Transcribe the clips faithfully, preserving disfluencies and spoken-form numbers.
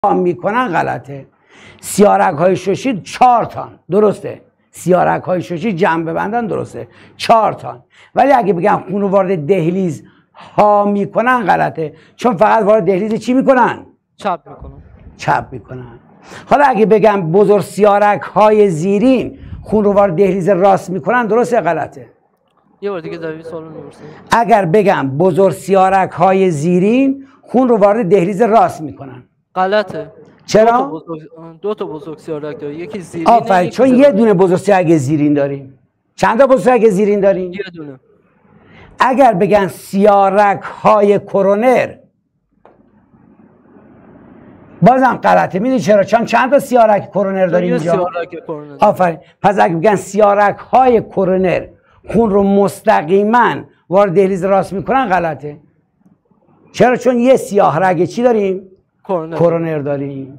میکنن غلطه. سیارک های ششی چهار تان درسته، سیارک های ششی جمع ببندن درسته چهار تان، ولی اگه بگم خون رو وارد دهلیز ها میکنن غلطه، چون فقط وارد دهلیز چی میکنن؟ چپ میکنن. چپ میکنن. حالا اگه بگم بزرگ سیارک های زیرین خون رو وارد دهلیز راست میکنن درسته غلطه؟ یه بار دیگه در سوال میپرسید. اگر بگم بزرگ سیارک های زیرین خون رو وارد دهلیز راست میکنن غلطه. چرا؟ دو تا بزرگ, دو تا بزرگ سیارک داره، یکی زیرین. آفرین، چون یه دونه بزرگ سیارک زیرین داریم. چند تا بزرگ سیارک زیرین داریم؟ یه دونه. اگر بگن سیارک های کرونر بازم غلطه. میدونی چرا؟ چون چند تا سیارک کرونر داریم اینجا؟ سیارک کرونر. آفرین. پس اگه بگن سیارک های کرونر خون رو مستقیما وارد دهلیز راست میکنن غلطه. چرا؟ چون یه سیاه رگ چی داریم؟ کرونر. کرونر داریم.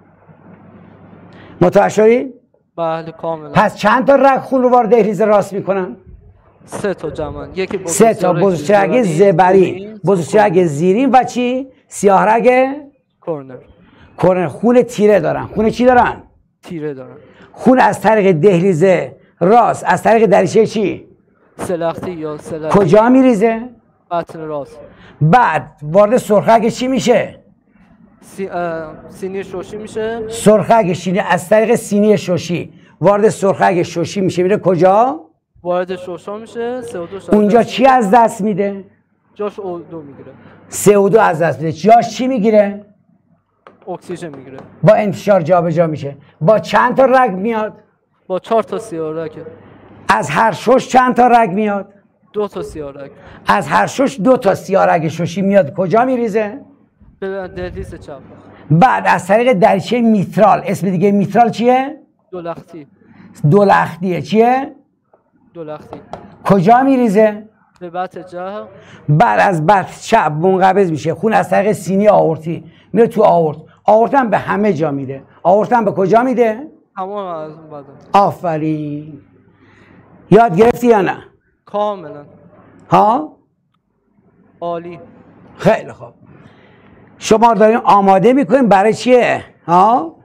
متوجه شدی؟ بله کاملا. پس چند تا رگ خون رو وارد دهلیز راست میکنن؟ سه تا جمعن. یکی بزرگ سه تا بزرگ رگ زبرین، بزرگ رگ زیرین و چی؟ سیاه رگ کرونر. کرونر. خون تیره دارن. خون چی دارن؟ تیره دارن. خون از طریق دهلیز راست از طریق دریچه چی؟ سلختی یا سلختی. کجا میریزه؟ بطن راست. بعد وارد سرخک چی میشه؟ سی... سینی شوشی میشه. سرخک شینی از طریق سینی شوشی وارد سرخک شوشی میشه، میره کجا؟ وارد شوشا میشه. سی او دو اونجا چی از دست میده؟ جاش او دو میگیره. سی او دو از دست میده. جاش چی میگیره؟ اکسیژن میگیره. با انتشار جابجا میشه. با چند تا رگ میاد؟ با چهار تا سیارک. از هر شش چند تا رگ میاد؟ دو تا سیارک. از هر شش دو تا سیارک ششی میاد. کجا میریزه؟ به دهلیز چپ. بعد از طریق دریچه میترال، اسم دیگه میترال چیه؟ دولختی. دولختیه. چیه؟ دولختی. کجا میریزه؟ به بطن چپ. بعد از بطن چپ منقبض میشه. خون از طریق سینی آورتی میره تو آورت. آورت هم به همه جا میده. آورت هم به کجا میده؟ تمام از بدن. آفرین. یاد گرفتی یا نه؟ کاملا. ها؟ عالی. خیلی خوب. شما داریم آماده میکنیم برای چیه؟ ها؟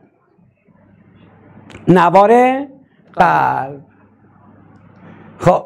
نوار قلب. خب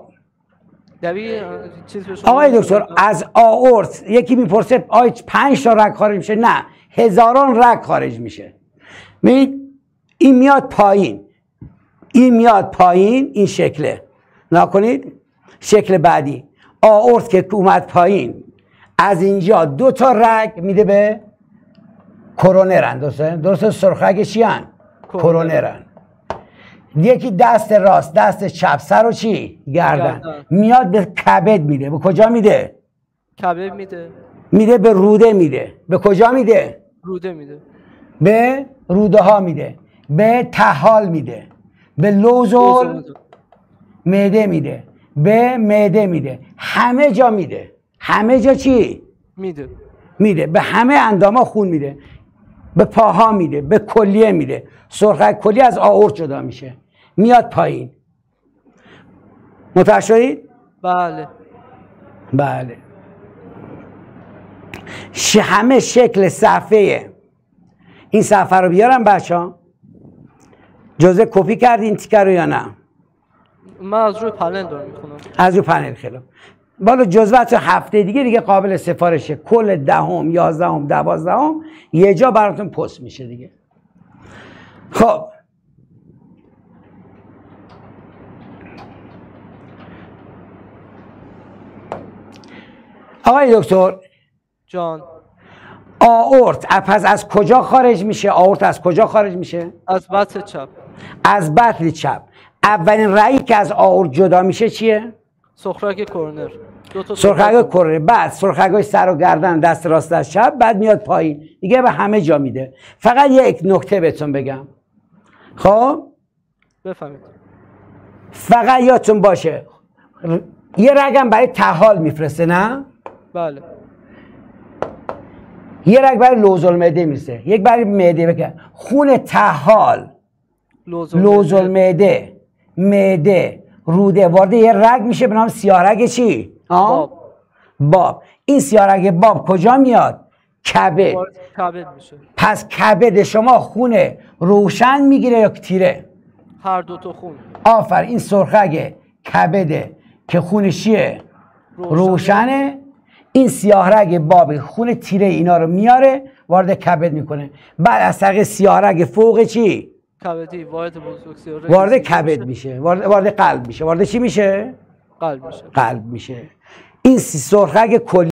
آقای دکتر، از آورت یکی میپرسه آیا پنج تا رگ خارج میشه؟ نه، هزاران رگ خارج میشه. می‌بینید این میاد پایین، این میاد پایین، این شکله. نکنید شکل بعدی آورت که اومد پایین، از اینجا دو تا رگ میده به کرونرن. درسته؟ درسته. سرخرگ چی هن؟ کرونرن. یکی دست راست، دست چپ، سر و چی؟ گردن. گردن. میاد به کبد میده. به کجا میده؟ کبد میده. میده به روده میده. به کجا میده؟ روده میده. به روده ها میده. به طحال میده. به لوز و معده میده. به معده میده. همه جا میده. همه جا چی؟ میده. میده. به همه انداما خون میده. به پاها میده. به کلیه میده. سرخک کلی از آورت جدا میشه، میاد پایین. متوجه شدید؟ بله. بله. ش... همه شکل صفحه این صفحه رو بیارم بچه ها. جزء کپی کردین تیکر رو یا نه؟ من از روی پنل دارم میخونم. از روی پنل. خیلی بالا جزوات هفته دیگه دیگه قابل سفارشه. کل دهم، یازدهم، دوازدهم یه جا براتون پست میشه دیگه. خب آقای دکتر جان، آورت پس از کجا خارج میشه؟ آورت از کجا خارج میشه؟ از بطن چپ. از بطن چپ. اولین رگی که از آورت جدا میشه چیه؟ سرخرگ کرونر. دو تا سرخرگ کرونر. بعد سرخرگای سر و گردن، دست راست دست چپ، بعد میاد پایین دیگه به همه جا میده. فقط یک نکته بهتون بگم. خب بفهمید. فقط یادتون باشه یه رگم برای طحال میفرسته، نه؟ بله. یه رگ برای لوزالمعده میرسه، یک برای معده. بکن خون طحال، لوزالمعده، معده، روده وارد یه رگ میشه به نام سیاهرگ چی؟ باب. باب. این سیاهرگ باب کجا میاد؟ کبد. وارد کبد میشه. پس کبد شما خون روشن میگیره یا تیره؟ هر دو تا خون. آفر این سرخرگ کبده که خونش چیه؟ روشنه. روشنه. این سیاه رگ باب خون تیره اینا رو میاره وارد کبد میکنه. بعد از طریق سیاه رگ فوق چی؟ کبدی وارد بزرگسیار وارد کبد میشه، وارد وارد قلب میشه. وارد چی میشه؟ قلب میشه. قلب میشه. این سرخرگ کلی